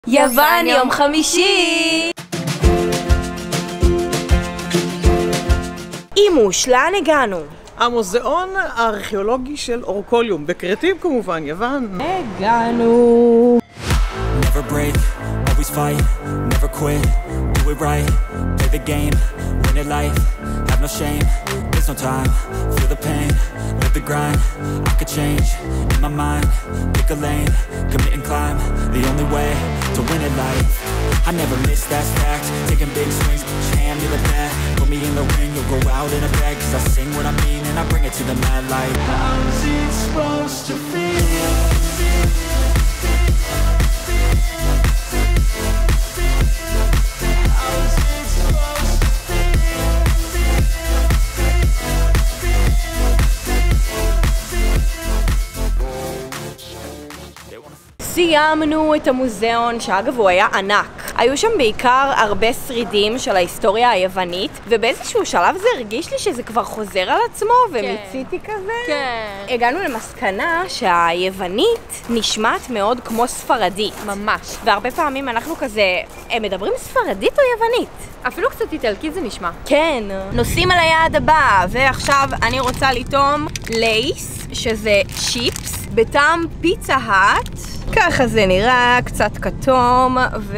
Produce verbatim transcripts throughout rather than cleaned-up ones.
יוון יום חמישי! אימוש, לאן הגענו? המוזיאון הארכיאולוגי של אורקוליום, בקרטים כמובן, יוון. הגענו! Never break, always fight, never quit, do it right, play the game, win it life, have no shame, there's no time, feel the pain, live the grind, I could change, in my mind, pick a lane, commit and climb, the only way to win it life, I never miss, that's fact, taking big swings, put your hand to the bat, put me in the ring, you'll go out in a bag, cause I sing what I mean and I bring it to the mad light. How's it supposed to feel? סיימנו את המוזיאון, שאגב הוא היה ענק. היו שם בעיקר הרבה שרידים של ההיסטוריה היוונית, ובאיזשהו שלב זה הרגיש לי שזה כבר חוזר על עצמו, ומיציתי כזה. כן. הגענו למסקנה שהיוונית נשמעת מאוד כמו ספרדית. ממש. והרבה פעמים אנחנו כזה, הם מדברים ספרדית או יוונית? אפילו קצת איטלקית זה נשמע. כן. נוסעים על היעד הבא, ועכשיו אני רוצה לטעום לייס, שזה צ'יפס, בטעם פיצה האט. ככה זה נראה, קצת כתום, ו...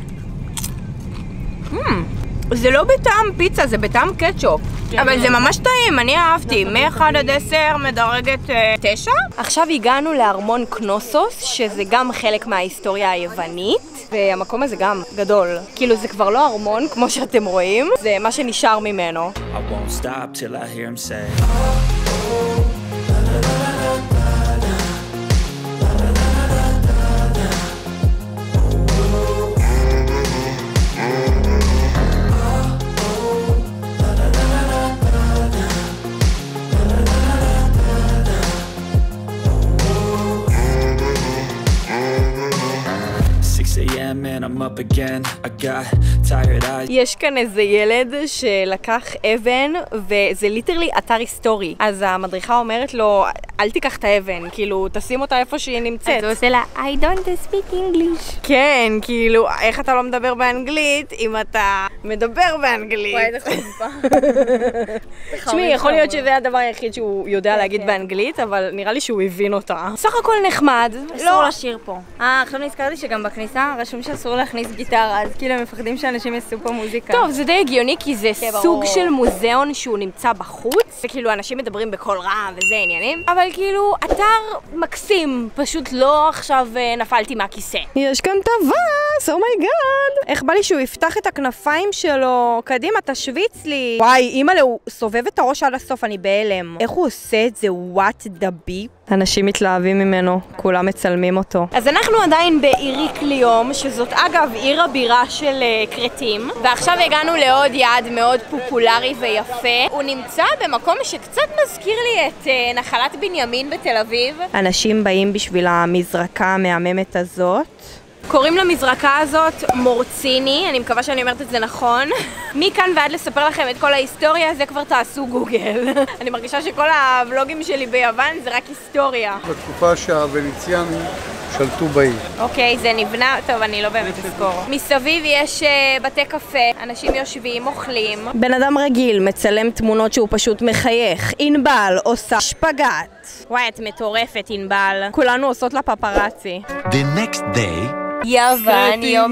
Hmm, זה לא בטעם פיצה, זה בטעם קטשופ. אבל זה ממש טעים, אני אהבתי. מ-אחד עד עשר מדרגת תשע. עכשיו הגענו לארמון קנוסוס, שזה גם חלק מההיסטוריה היוונית. והמקום הזה גם גדול. כאילו זה כבר לא ארמון, כמו שאתם רואים. זה מה שנשאר ממנו. I won't stop till I hear him say and I'm up again. I got tired eyes. יש כאן איזה ילד שלקח אבן וזה ליטרלי אתר היסטורי. אז המדריכה אומרת לו, אל תיקח את האבן, כאילו תשים אותה איפה שהיא נמצאת. אז הוא עושה לה, I don't speak English. כן, כאילו, איך אתה לא מדבר באנגלית אם אתה מדבר באנגלית? וואי, זה חוצפה. תשמעי, יכול להיות שזה הדבר היחיד שהוא יודע להגיד באנגלית, אבל נראה לי שהוא הבין אותה. סך הכל נחמד. אסור לשיר פה. אה, עכשיו נזכרתי שגם בכניסה רשום שאסור להכניס גיטרה, אז כאילו הם מפחדים שאנשים יעשו פה מוזיקה. טוב, זה די הגיוני כי זה סוג של מוזיאון שהוא נמצא בחוץ, וכאילו אנשים מדברים בקול רם וזה עניינים, אבל כאילו אתר מקסים, פשוט לא עכשיו נפלתי מהכיסא. יש כאן טווס, אומייגאד. איך בא לי שהוא יפתח את הכנפיים שלו? קדימה, תשוויץ לי. וואי, אימא'לה, הוא סובב את הראש עד הסוף, אני בהלם. איך הוא עושה את זה? What the beep? אנשים מתלהבים ממנו, כולם מצלמים אותו. אז אנחנו עדיין באיריקליום, שזאת אגב עיר הבירה של uh, קרטים, ועכשיו הגענו לעוד יעד מאוד פופולרי ויפה. הוא נמצא במקום שקצת מזכיר לי את uh, נחלת בנימין בתל אביב. אנשים באים בשביל המזרקה המהממת הזאת. קוראים למזרקה הזאת מורציני, אני מקווה שאני אומרת את זה נכון. מכאן ועד לספר לכם את כל ההיסטוריה, זה כבר תעשו גוגל. אני מרגישה שכל הוולוגים שלי ביוון זה רק היסטוריה. בתקופה שהוונציאנים שלטו בעיר. אוקיי, זה נבנה, טוב, אני לא באמת אזכור. מסביב יש uh, בתי קפה, אנשים יושבים, אוכלים. בן אדם רגיל מצלם תמונות שהוא פשוט מחייך. ענבל עושה שפגט. וואי, את מטורפת, ענבל. כולנו עושות לה פפרצי. The next day יוון יום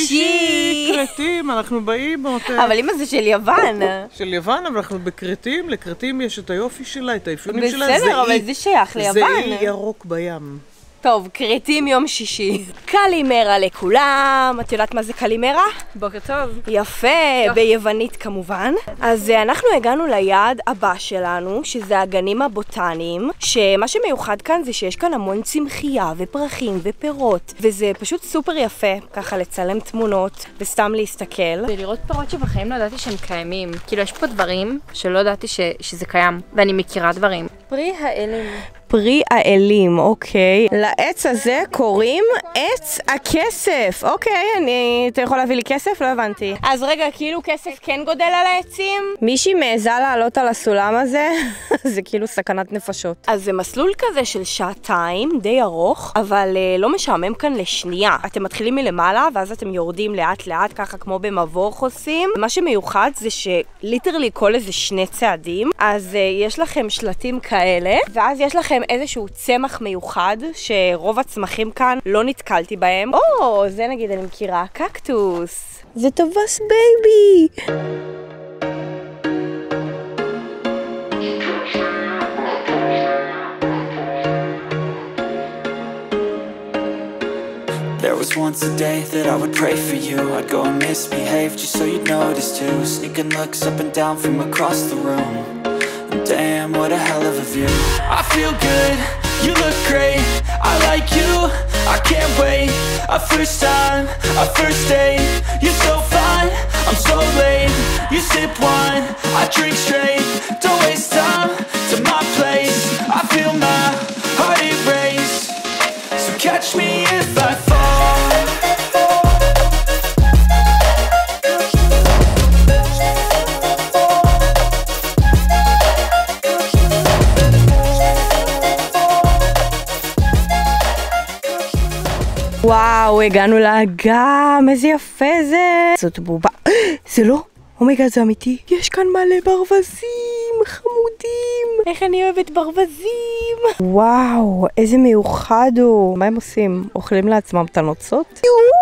שישי. קרטים, אנחנו באים באותה... אבל אמא זה של יוון. של יוון, אבל אנחנו בקרטים, לקרטים יש את היופי שלה, את האפיונים שלה. בסדר, אבל זה שייך ליוון. זה אי ירוק בים. טוב, קרטים יום שישי. קלימרה לכולם. את יודעת מה זה קלימרה? בוקר טוב. יפה, ביוונית כמובן. אז אנחנו הגענו ליעד הבא שלנו, שזה הגנים הבוטניים, שמה שמיוחד כאן זה שיש כאן המון צמחייה ופרחים ופירות, וזה פשוט סופר יפה, ככה לצלם תמונות וסתם להסתכל. ולראות פירות שבחיים לא ידעתי שהם קיימים. כאילו יש פה דברים שלא ידעתי ש... שזה קיים, ואני מכירה דברים. פרי האלם. פרי האלים, אוקיי. לעץ הזה קוראים עץ הכסף. אוקיי, אני... אתה יכול להביא לי כסף? לא הבנתי. אז רגע, כאילו כסף כן גודל על העצים? מישהי מעזה לעלות על הסולם הזה? זה כאילו סכנת נפשות. אז זה מסלול כזה של שעתיים, די ארוך, אבל uh, לא משעמם כאן לשנייה. אתם מתחילים מלמעלה, ואז אתם יורדים לאט לאט, ככה כמו במבוך עושים. מה שמיוחד זה שליטרלי כל איזה שני צעדים, אז uh, יש לכם שלטים כאלה, ואז יש לכם איזשהו צמח מיוחד, שרוב הצמחים כאן לא נתקלתי בהם. או, זה נגיד אני מכירה, קקטוס. זה טווס בייבי! There was once a day that I would pray for you. I'd go and misbehave just so you'd notice too. Sneaking looks up and down from across the room. And damn, what a hell of a view. I feel good, you look great, I like you, I can't wait. A first time, a first date. You're so fine, I'm so late. You sip wine, I drink straight. Don't waste time to my place. I feel my heart erase. So catch me if I fall. וואו, הגענו לאגם, איזה יפה זה. זאת בובה. זה לא? אומייגה, זה אמיתי. יש כאן מלא ברווזים, חמודים. איך אני אוהבת ברווזים. וואו, איזה מיוחד הוא. מה הם עושים? אוכלים לעצמם את הנוצות?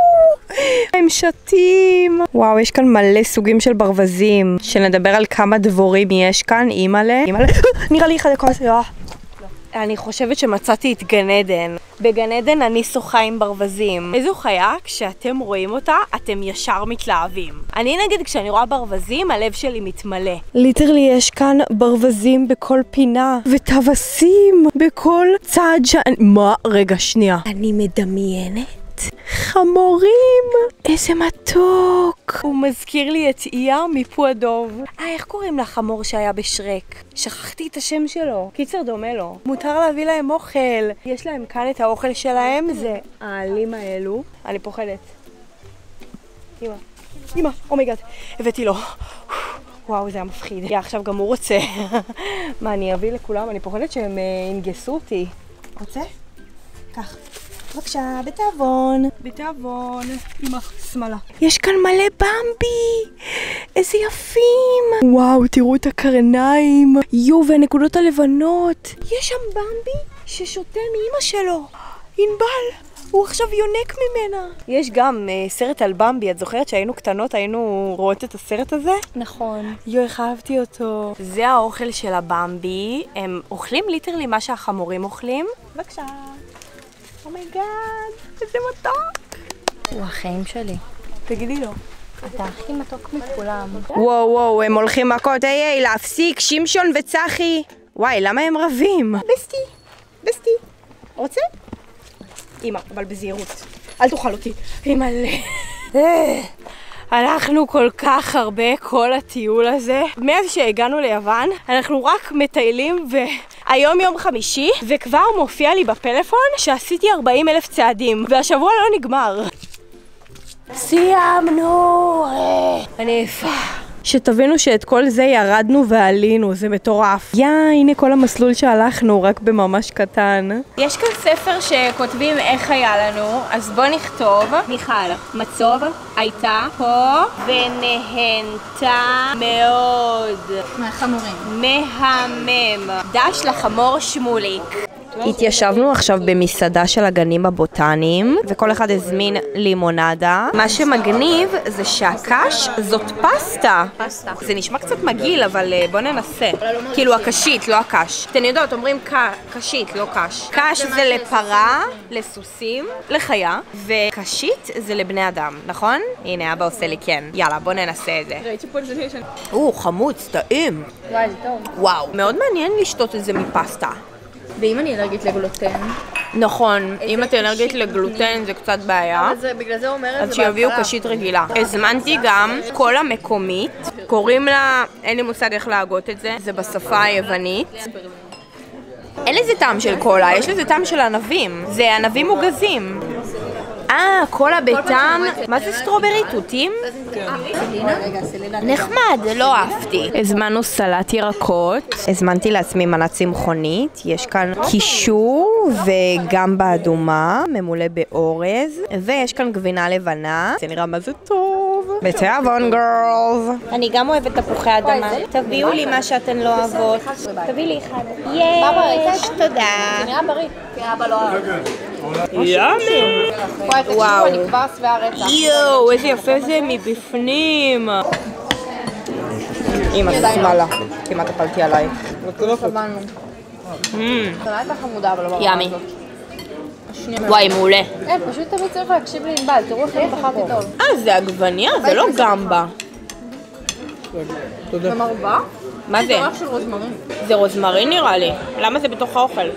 הם שתים. וואו, יש כאן מלא סוגים של ברווזים. שנדבר על כמה דבורים יש כאן. אימאלה. אימאלה. נראה לי אחד הכוס. אני חושבת שמצאתי את גן עדן. בגן עדן אני שוחה עם ברווזים. איזו חיה, כשאתם רואים אותה, אתם ישר מתלהבים. אני נגיד, כשאני רואה ברווזים, הלב שלי מתמלא. ליטרלי יש כאן ברווזים בכל פינה, וטווסים בכל צעד שאני... מה? רגע, שנייה. אני מדמיינת חמורים. איזה מתוק. הוא מזכיר לי את איה מפו הדוב. אה, איך קוראים לחמור שהיה בשרק? שכחתי את השם שלו. קיצר דומה לו. מותר להביא להם אוכל. יש להם כאן את האוכל שלהם. זה העלים האלו. אני פוחדת. אמא. אמא, אומייגאד. הבאתי לו. וואו, זה היה מפחיד. יא, עכשיו גם הוא רוצה. מה, אני אביא לכולם? אני פוחדת שהם ינגסו אותי. רוצה? כך. בבקשה, בתיאבון. בתיאבון. אמא, שמאלה. יש כאן מלא במבי. איזה יפים. וואו, תראו את הקרניים. יו, והנקודות הלבנות. יש שם במבי ששותה מאמא שלו. ענבל. הוא עכשיו יונק ממנה. יש גם uh, סרט על במבי. את זוכרת שהיינו קטנות, היינו רואות את הסרט הזה? נכון. יו, איך אהבתי אותו. זה האוכל של הבמבי. הם אוכלים ליטרלי מה שהחמורים אוכלים. בבקשה. אומייגאד, איזה מתוק. הוא החיים שלי. תגידי לו. אתה הכי מתוק מכולם. וואו וואו, הם הולכים מכות. היי היי, להפסיק, שמשון וצחי. וואי, למה הם רבים? בסטי, בסטי. רוצה? אמא, אבל בזהירות. אל תאכל אותי. אמא ל... הלכנו כל כך הרבה כל הטיול הזה. מאז שהגענו ליוון, אנחנו רק מטיילים והיום יום חמישי, וכבר מופיע לי בפלאפון שעשיתי ארבעים אלף צעדים, והשבוע לא נגמר. סיימנו! אני עפה. שתבינו שאת כל זה ירדנו ועלינו, זה מטורף. יא, הנה כל המסלול שהלכנו, רק בממש קטן. יש כאן ספר שכותבים איך היה לנו, אז בוא נכתוב. מיכל, מצוב הייתה פה ונהנתה מאוד. מהחמורים. מהמם. דש לחמור שמוליק. התיישבנו עכשיו במסעדה של הגנים הבוטניים, וכל אחד הזמין לימונדה. מה שמגניב זה שהקש זאת פסטה. פסטה. זה נשמע קצת מגעיל, אבל בוא ננסה. כאילו הקשית, לא הקש. אתן יודעות, אומרים קשית, לא קש. קש זה לפרה, לסוסים, לחיה, וקשית זה לבני אדם, נכון? הנה, אבא עושה לי כן. יאללה, בוא ננסה את זה. או, חמוץ, טעים. וואי, זה טוב. וואו, מאוד מעניין לשתות את זה מפסטה. ואם אני אלרגית לגלוטן? נכון, אם את אלרגית לגלוטן זה קצת בעיה. בגלל זה אומרת אז שיביאו קשית רגילה. הזמנתי גם קולה מקומית, קוראים לה, אין לי מושג איך להגות את זה, זה בשפה היוונית. אין לזה טעם של קולה, יש לזה טעם של ענבים. זה ענבים מוגזים. אה, קולה בטעם, מה זה סטרוברי? תותים? נחמד, לא אהבתי. הזמנו סלט ירקות, הזמנתי לעצמי מנה צמחונית, יש כאן קישור וגמבה אדומה, ממולא באורז, ויש כאן גבינה לבנה, זה נראה מה זה טוב. בתיאבון גרלס. אני גם אוהבת תפוחי אדמה, תביאו לי מה שאתן לא אוהבות. תביאי לי אחד. יש, תודה. זה נראה בריא, כי אבא לא אוהב. יאמי. וואו, אני כבר שבעה רצח. יואו, איזה יפה זה מבפנים. אמא, זה שמאלה. כמעט הפלתי עליי. שמענו. קנה הייתה חמודה, אבל לא ברמה יאמי. הזאת. וואי, מעולה. אין, פשוט תמיד צריך להקשיב לענבל, תראו איך אני בחרתי טוב. אה, זה עגבניה, זה לא גמבה. תודה. זה מרבה? מה זה? זה ריח של רוזמרין. זה רוזמרין נראה לי. למה זה בתוך האוכל?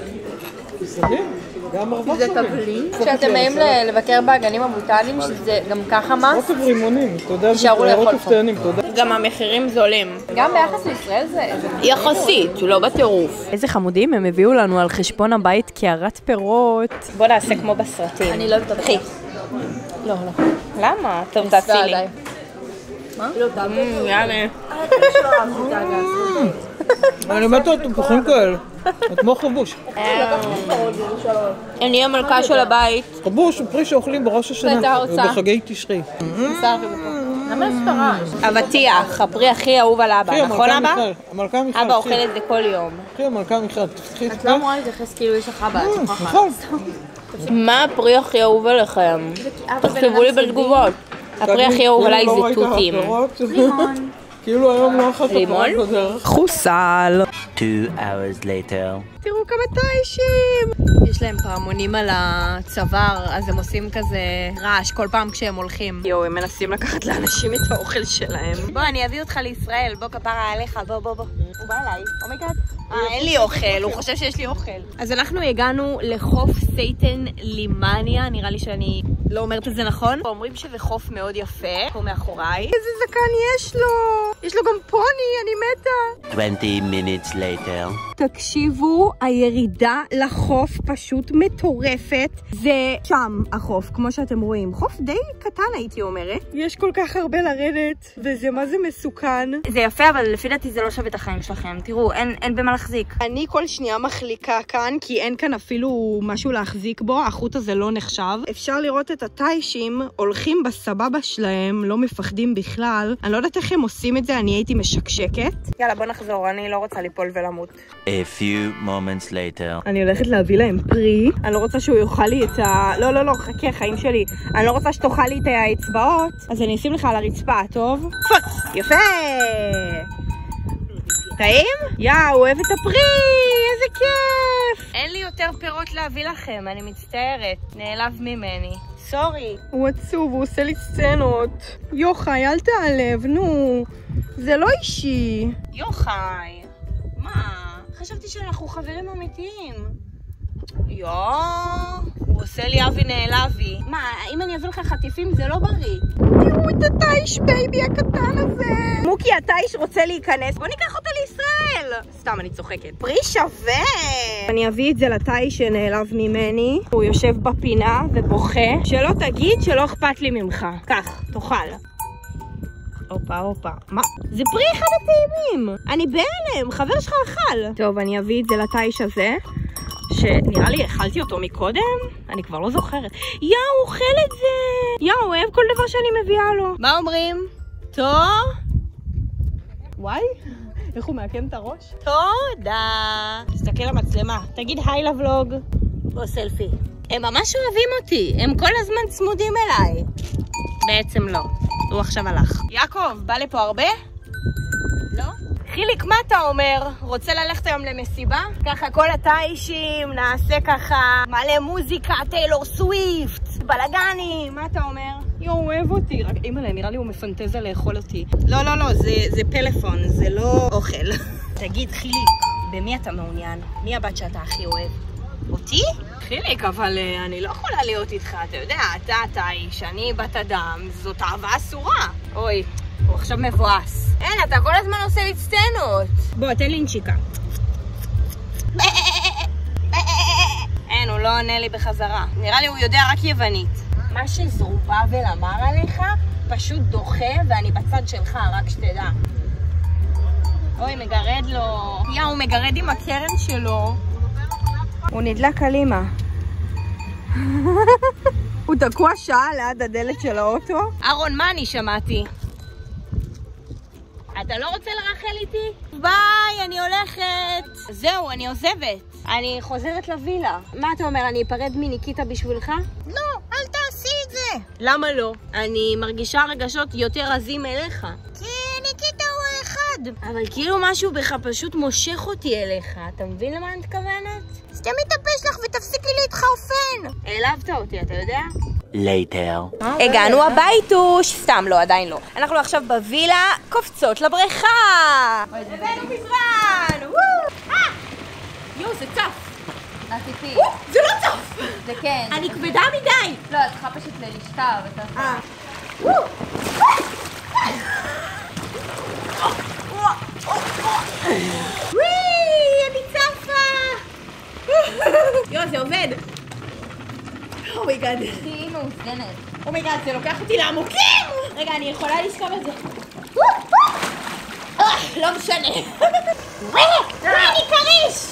גם מרווה זה תבלין. כשאתם באים לבקר באגנים הבוטניים, שזה גם ככה מס, רוטב רימונים, תודה. תישארו לאכול רוטב פה. טענים, תודה. גם המחירים זולים. גם ביחס לישראל זה... יחסית, לא בטירוף. איזה חמודים, הם הביאו לנו על חשבון הבית קערת פירות. בוא נעשה כמו בסרטים. אני לא אוהבת אותך. לא, לא. למה? טוב, תעשי לי. מה? לא אוהבת. יאללה. אני מתה את תפוחים כאלה. את כמו חבוש. אני המלכה של הבית. חבוש הוא פרי שאוכלים בראש השנה. ובחגי תשרי. למה יש רעש? אבטיח, הפרי הכי אהוב על אבא, נכון אבא? המלכה מיכל. אבא אוכל את זה כל יום. אחי, המלכה מיכל. תפתחי את את לא אמורה להתייחס כאילו יש לך אבא, את שוכחת. נכון. מה הפרי הכי אהוב עליכם? תכתבו לי בתגובות. הפרי הכי אהוב עליי זה תותים. לימון. כאילו היום לא אחת לימון? הפרות בדרך. חוסל. Two hours later. תראו כמה טיישים. יש להם פעמונים על הצוואר, אז הם עושים כזה רעש כל פעם כשהם הולכים. יואו, הם מנסים לקחת לאנשים את האוכל שלהם. בוא, אני אביא אותך לישראל, בוא כפרה עליך, בוא בוא בוא. הוא בא אליי, אומייגאד. אה, אין לי אוכל, הוא חושב שיש לי אוכל. אז אנחנו הגענו לחוף סייטן לימניה, נראה לי שאני לא אומרת את זה נכון. אומרים שזה חוף מאוד יפה, הוא מאחוריי. איזה זקן יש לו! יש לו גם פוני, אני מתה. Twenty minutes later. תקשיבו, הירידה לחוף פשוט מטורפת. זה שם החוף, כמו שאתם רואים. חוף די קטן הייתי אומרת. יש כל כך הרבה לרדת, וזה מה זה מסוכן. זה יפה, אבל לפי דעתי זה לא שווה את החיים שלכם. תראו, אין, אין במה להחזיק. אני כל שנייה מחליקה כאן, כי אין כאן אפילו משהו להחזיק בו. החוט הזה לא נחשב. אפשר לראות את הטיישים הולכים בסבבה שלהם, לא מפחדים בכלל. אני לא יודעת איך הם עושים את זה, אני הייתי משקשקת. יאללה, בוא נחזור, אני לא רוצה ליפול ולמות. A few moments later. אני הולכת להביא להם פרי. אני לא רוצה שהוא יאכל לי את ה... לא, לא, לא, חכה, חיים שלי. אני לא רוצה שתאכל לי את האצבעות. אז אני אשים לך על הרצפה, טוב? קפוץ! יפה! טעים? יא, הוא אוהב את הפרי! איזה כיף! אין לי יותר פירות להביא לכם, אני מצטערת. נעלב ממני. סורי. הוא עצוב, הוא עושה לי סצנות. יוחאי, אל תעלב, נו. זה לא אישי. יוחאי, מה? חשבתי שאנחנו חברים אמיתיים. יואו, הוא עושה לי אבי נעלבי. מה, אם אני אביא לך חטיפים זה לא בריא. תראו את הטייש בייבי הקטן הזה. מוקי, הטייש רוצה להיכנס. בוא ניקח אותה לישראל. סתם, אני צוחקת. פרי שווה. אני אביא את זה לטייש שנעלב ממני. הוא יושב בפינה ובוכה. שלא תגיד שלא אכפת לי ממך. כך, תאכל. אופה, אופה. מה? זה פרי אחד הטעימים. אני בהלם, חבר שלך אכל. טוב, אני אביא את זה לטייש הזה. שנראה לי אכלתי אותו מקודם, אני כבר לא זוכרת. יא, הוא אוכל את זה! יא, הוא אוהב כל דבר שאני מביאה לו. מה אומרים? טוב? וואי, איך הוא מעקם את הראש? תודה. תסתכל למצלמה, תגיד היי לבלוג. בוא סלפי. הם ממש אוהבים אותי, הם כל הזמן צמודים אליי. בעצם לא, הוא עכשיו הלך. יעקב, בא לפה הרבה? לא? חיליק, מה אתה אומר? רוצה ללכת היום למסיבה? ככה כל הטיישים, נעשה ככה מלא מוזיקה, טיילור סוויפט, בלגני, מה אתה אומר? יו, הוא אוהב אותי, רק אימא'לה, נראה לי הוא מפנטזה לאכול אותי. לא, לא, לא, זה, זה פלאפון, זה לא אוכל. תגיד, חיליק, במי אתה מעוניין? מי הבת שאתה הכי אוהב? אותי? חיליק, אבל uh, אני לא יכולה להיות איתך, אתה יודע, אתה טייש, אני בת אדם, זאת אהבה אסורה. אוי, הוא עכשיו מבואס. אין, אתה כל הזמן עושה לי סצנות. בוא, תן לי נשיקה. לא עונה לי בחזרה. נראה לי הוא יודע רק יוונית. מה שזרובבל אמר עליך פשוט דוחה ואני בצד שלך, רק שתדע. אוי, מגרד לו. יא, הוא מגרד עם הקרן שלו. הוא נדלק על אמא. הוא תקוע שעה ליד הדלת של האוטו. אהרון, מה אני שמעתי? אתה לא רוצה לרחל איתי? ביי, אני הולכת. זהו, אני עוזבת. אני חוזרת לווילה. מה אתה אומר, אני אפרד מניקיטה בשבילך? לא, אל תעשי את זה. למה לא? אני מרגישה רגשות יותר עזים אליך. כי ניקיטה הוא אחד. אבל כאילו משהו בך פשוט מושך אותי אליך. אתה מבין למה אני מתכוונת? סתם מתאפש לך ותפסיקי להתחרפן. העלבת אותי, אתה יודע? later. הגענו הביתוש, סתם לא, עדיין לא. אנחנו עכשיו בווילה, קופצות לבריכה. הבאנו מזרן! יואו, זה צף. הציפי. זה לא צף! זה כן. אני כבדה מדי. לא, את צריכה פשוט ללשכב. וואי, אני צפה! יואו, זה עובד. אומייגאד. היא מאוזנת. אומייגאד, זה לוקח אותי לעמוקים! רגע, אני יכולה לשכב על זה. לא משנה. אני קריש!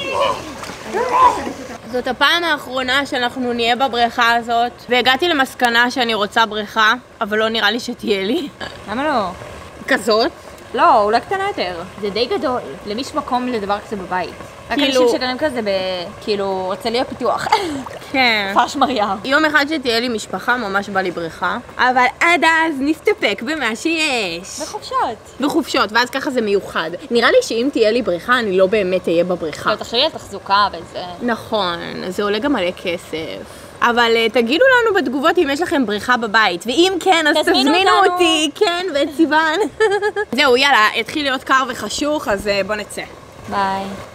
זאת הפעם האחרונה שאנחנו נהיה בבריכה הזאת, והגעתי למסקנה שאני רוצה בריכה, אבל לא נראה לי שתהיה לי. למה לא? כזאת? לא, אולי קטנה יותר. זה די גדול. למי יש מקום לדבר כזה בבית? רק אנשים שגרים כזה ב... כאילו, הרצליה פיתוח. כן. כפר שמריהו. יום אחד שתהיה לי משפחה, ממש בא לי בריכה, אבל עד אז נסתפק במה שיש. בחופשות. בחופשות, ואז ככה זה מיוחד. נראה לי שאם תהיה לי בריכה, אני לא באמת אהיה בבריכה. לא, תחשבי על תחזוקה וזה. נכון, זה עולה גם מלא כסף. אבל uh, תגידו לנו בתגובות אם יש לכם בריכה בבית, ואם כן, אז תזמינו תזמינו אותנו. אותי, כן, ואת סיוון. זהו, יאללה, התחיל להיות קר וחשוך, אז uh, בוא נצא. ביי.